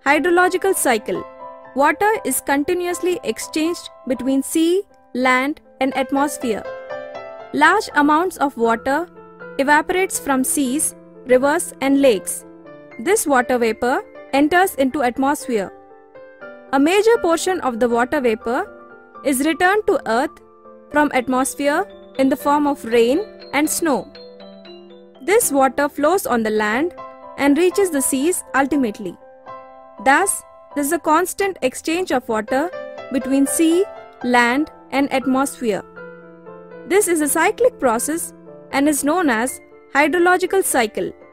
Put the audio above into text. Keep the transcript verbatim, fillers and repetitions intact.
Hydrological cycle. Water is continuously exchanged between sea, land and atmosphere. Large amounts of water evaporates from seas, rivers and lakes. This water vapor enters into atmosphere. A major portion of the water vapor is returned to earth from atmosphere in the form of rain and snow. This water flows on the land and reaches the seas ultimately. Thus, there is a constant exchange of water between sea, land and atmosphere. This is a cyclic process and is known as hydrological cycle.